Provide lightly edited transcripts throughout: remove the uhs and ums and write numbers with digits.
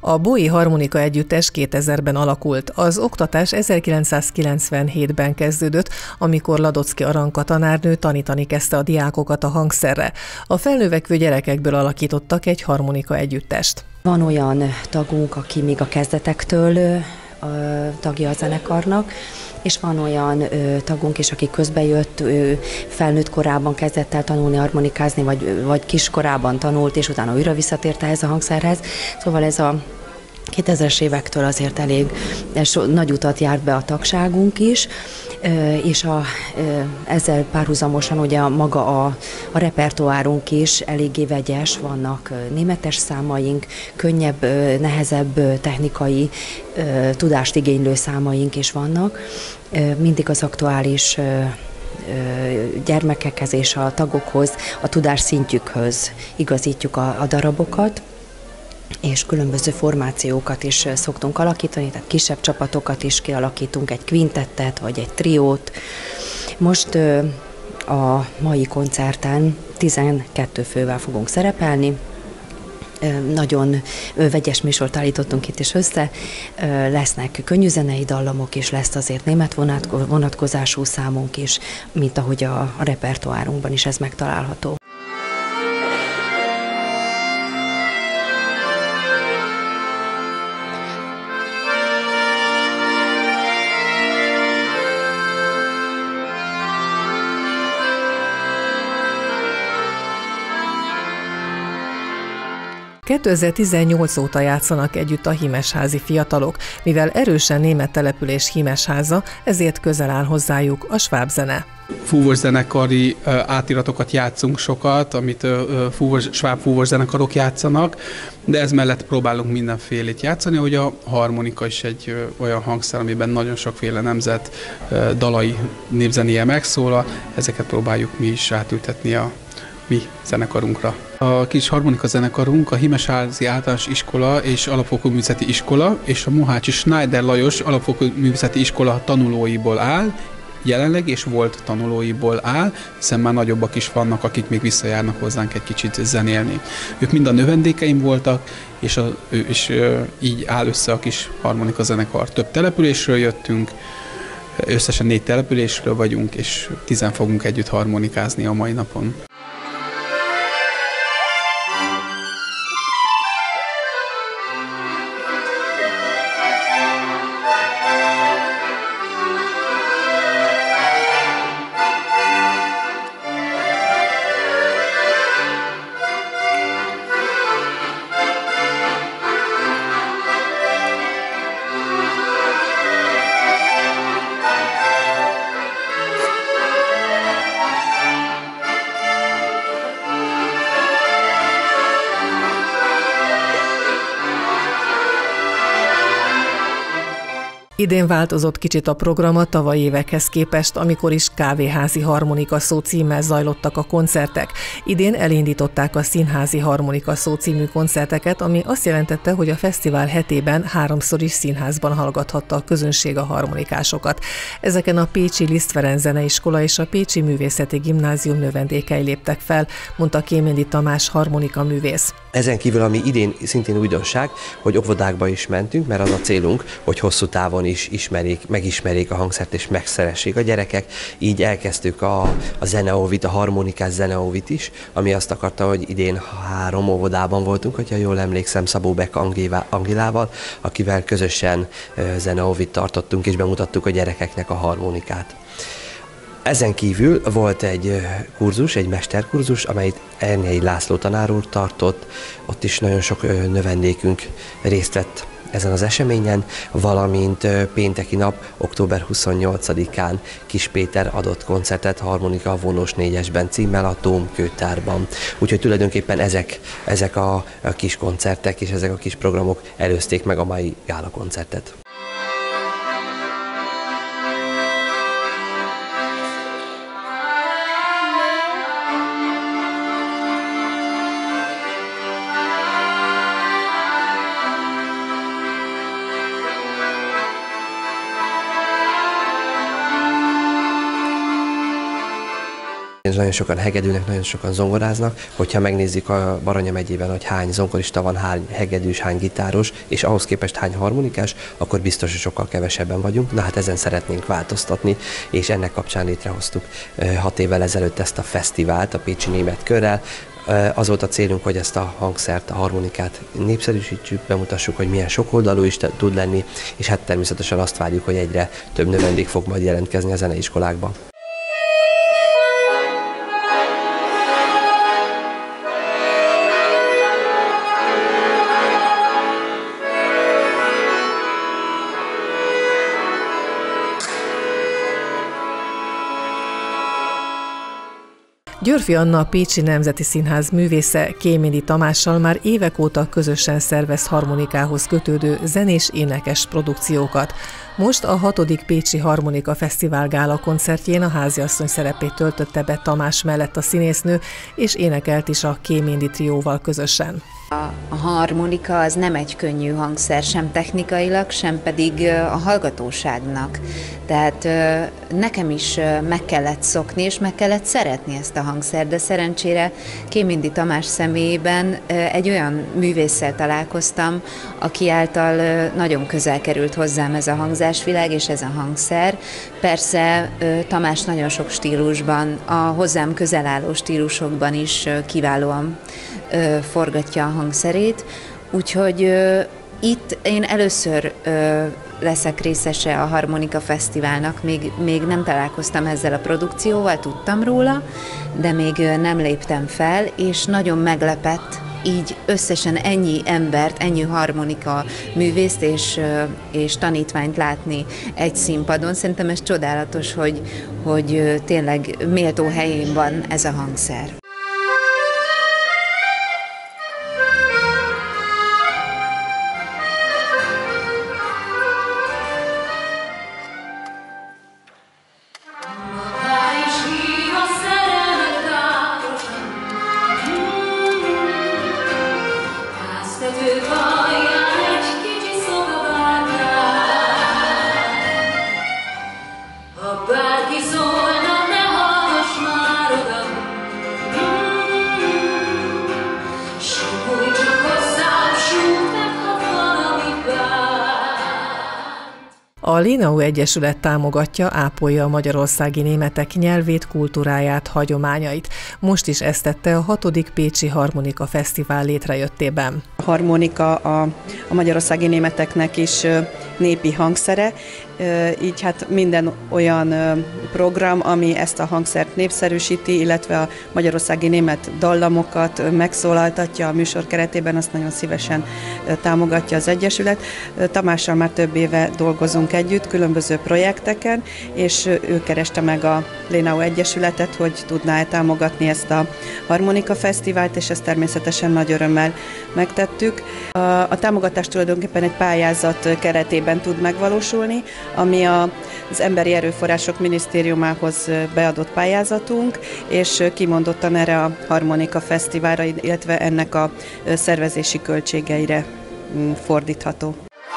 A Boii Harmonika Együttes 2000-ben alakult. Az oktatás 1997-ben kezdődött, amikor Ladocki Aranka tanárnő tanítani kezdte a diákokat a hangszerre. A felnövekvő gyerekekből alakítottak egy harmonika együttest. Van olyan tagunk, aki még a kezdetektől tagja a zenekarnak, és van olyan tagunk is, aki közbejött, felnőtt korában kezdett el tanulni harmonikázni, vagy kiskorában tanult, és utána újra visszatért ehhez a hangszerhez. Szóval ez a 2000-es évektől azért elég nagy utat járt be a tagságunk is, és ezzel párhuzamosan ugye maga a repertoárunk is eléggé vegyes, vannak németes számaink, könnyebb, nehezebb technikai tudást igénylő számaink is vannak. Mindig az aktuális gyermekekhez és a tagokhoz, a tudás szintjükhöz igazítjuk a darabokat, és különböző formációkat is szoktunk alakítani, tehát kisebb csapatokat is kialakítunk, egy kvintettet vagy egy triót. Most a mai koncerten 12 fővel fogunk szerepelni. Nagyon vegyes műsort állítottunk itt is össze, lesznek könnyűzenei dallamok, és lesz azért német vonatkozású számunk is, mint ahogy a repertoárunkban is ez megtalálható. ...2018 óta játszanak együtt a Hímesházi fiatalok, mivel erősen német település Hímesháza, ezért közel áll hozzájuk a sváb zene. Fúvós zenekari átiratokat játszunk sokat, amit sváb fúvós zenekarok játszanak, de ez mellett próbálunk mindenfélét játszani, hogy a harmonika is egy olyan hangszer, amiben nagyon sokféle nemzet dalai népzenéje megszólal, ezeket próbáljuk mi is átültetni a mi zenekarunkra. A kis harmonika zenekarunk a Hímesházi Általános Iskola és Alapfokú Művészeti Iskola és a Mohácsi Schneider Lajos Alapfokú Művészeti Iskola tanulóiból áll, jelenleg és volt tanulóiból áll, hiszen már nagyobbak is vannak, akik még visszajárnak hozzánk egy kicsit zenélni. Ők mind a növendékeim voltak, és így áll össze a kis harmonika zenekar. Több településről jöttünk, összesen 4 településről vagyunk, és 10 fogunk együtt harmonikázni a mai napon. Idén változott kicsit a program a tavalyi évekhez képest, amikor is Kávéházi Harmonika Szó címmel zajlottak a koncertek. Idén elindították a Színházi Harmonika Szó című koncerteket, ami azt jelentette, hogy a fesztivál hetében 3-szor is színházban hallgathatta a közönség a harmonikásokat. Ezeken a Pécsi Liszt Ferenc Zeneiskola és a Pécsi Művészeti Gimnázium növendékei léptek fel, mondta Kéméndi Tamás harmonika művész. Ezen kívül, ami idén szintén újdonság, hogy óvodákba is mentünk, mert az a célunk, hogy hosszú távon is megismerjék a hangszert és megszeressék a gyerekek. Így elkezdtük a zeneóvit, a harmonikás zeneóvit is, ami azt akarta, hogy idén 3 óvodában voltunk, hogyha jól emlékszem, Szabó Beck Angilával, akivel közösen zeneóvit tartottunk és bemutattuk a gyerekeknek a harmonikát. Ezen kívül volt egy kurzus, egy mesterkurzus, amelyet Ernyei László tanár úr tartott, ott is nagyon sok növendékünk részt vett ezen az eseményen, valamint pénteki nap, október 28-án Kis Péter adott koncertet harmonika vonós 4-esben címmel a Dóm Kőtárban. Úgyhogy tulajdonképpen ezek a kis koncertek és ezek a kis programok előzték meg a mai gálakoncertet. nagyon sokan hegedülnek, nagyon sokan zongoráznak. Hogyha megnézzük a Baranya megyében, hogy hány zongorista van, hány hegedűs, hány gitáros, és ahhoz képest hány harmonikás, akkor biztos, hogy sokkal kevesebben vagyunk. Na hát ezen szeretnénk változtatni, és ennek kapcsán létrehoztuk 6 évvel ezelőtt ezt a fesztivált a Pécsi Német Körrel. Az volt a célunk, hogy ezt a hangszert, a harmonikát népszerűsítsük, bemutassuk, hogy milyen sokoldalú is tud lenni, és hát természetesen azt várjuk, hogy egyre több növendék fog majd jelentkezni a zeneiskolákban. Györfi Anna, a Pécsi Nemzeti Színház művésze Kémédi Tamással már évek óta közösen szervez harmonikához kötődő zenés-énekes produkciókat. Most a 6. Pécsi Harmonika Fesztivál gála koncertjén a háziasszony szerepét töltötte be Tamás mellett a színésznő, és énekelt is a Kémédi trióval közösen. A harmonika az nem egy könnyű hangszer, sem technikailag, sem pedig a hallgatóságnak. Tehát nekem is meg kellett szokni, és meg kellett szeretni ezt a hangszert, de szerencsére Kémédi Tamás személyében egy olyan művésszel találkoztam, aki által nagyon közel került hozzám ez a hangzásvilág és ez a hangszer. Persze Tamás nagyon sok stílusban, a hozzám közel álló stílusokban is kiválóan forgatja a hangszerét, úgyhogy itt én először leszek részese a Harmonika Fesztiválnak, még nem találkoztam ezzel a produkcióval, tudtam róla, de még nem léptem fel, és nagyon meglepett így összesen ennyi embert, ennyi harmonika művészt és tanítványt látni egy színpadon. Szerintem ez csodálatos, hogy tényleg méltó helyén van ez a hangszer. A Lénau Egyesület támogatja, ápolja a magyarországi németek nyelvét, kultúráját, hagyományait. Most is ezt tette a 6. Pécsi Harmonika Fesztivál létrejöttében. A harmonika a magyarországi németeknek is népi hangszere, így hát minden olyan program, ami ezt a hangszert népszerűsíti, illetve a magyarországi német dallamokat megszólaltatja a műsor keretében, azt nagyon szívesen támogatja az Egyesület. Tamással már több éve dolgozunk együtt, különböző projekteken, és ő kereste meg a Lénau Egyesületet, hogy tudná-e támogatni ezt a Harmonika Fesztivált, és ezt természetesen nagy örömmel megtettük. A támogatás tulajdonképpen egy pályázat keretében tud megvalósulni, ami az Emberi Erőforrások Minisztériumához beadott pályázatunk, és kimondottan erre a Harmonika Fesztiválra, illetve ennek a szervezési költségeire fordítható.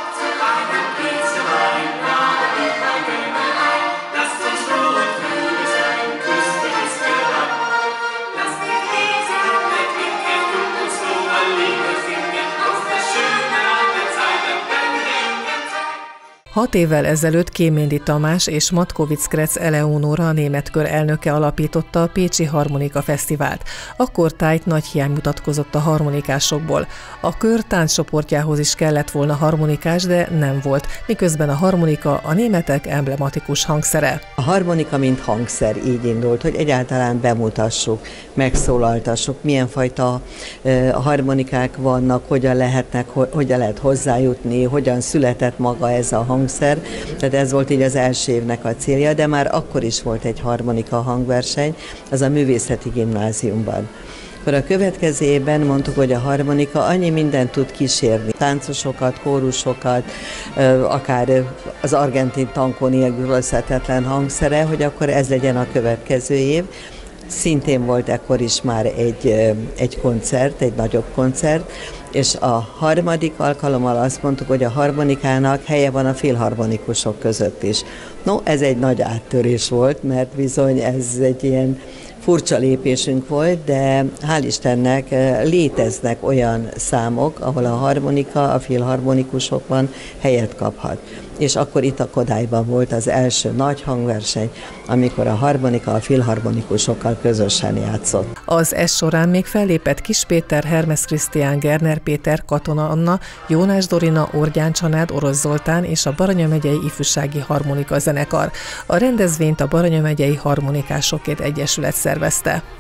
Hat évvel ezelőtt Kémédi Tamás és Matkovics Krec Eleonóra, a németkör elnöke alapította a Pécsi Harmonika Fesztivált. Akkor tájt nagy hiány mutatkozott a harmonikásokból. A kör tánccsoportjához is kellett volna harmonikás, de nem volt, miközben a harmonika a németek emblematikus hangszere. A harmonika mint hangszer így indult, hogy egyáltalán bemutassuk, megszólaltassuk, milyen fajta harmonikák vannak, hogyan lehet hozzájutni, hogyan született maga ez a hangszer. Tehát ez volt így az első évnek a célja, de már akkor is volt egy harmonika hangverseny, az a Művészeti Gimnáziumban. Akkor a következő évben mondtuk, hogy a harmonika annyi mindent tud kísérni. Táncosokat, kórusokat, akár az argentin tankó nélkülözhetetlen hangszere, hogy akkor ez legyen a következő év. Szintén volt ekkor is már egy koncert, egy nagyobb koncert, és a harmadik alkalommal azt mondtuk, hogy a harmonikának helye van a filharmonikusok között is. No, ez egy nagy áttörés volt, mert bizony ez egy ilyen furcsa lépésünk volt, de hál' Istennek léteznek olyan számok, ahol a harmonika, a filharmonikusokban helyet kaphat. És akkor itt a Kodályban volt az első nagy hangverseny, amikor a harmonika a filharmonikusokkal közösen játszott. Az est során még fellépett Kis Péter, Hermes Krisztián, Gerner Péter, Katona Anna, Jónás Dorina, Orgyán Csanád, Orosz Zoltán és a Baranya megyei Ifjúsági Harmonika Zenekar. A rendezvényt a Baranya megyei Harmonikásokért Egyesület szervezte.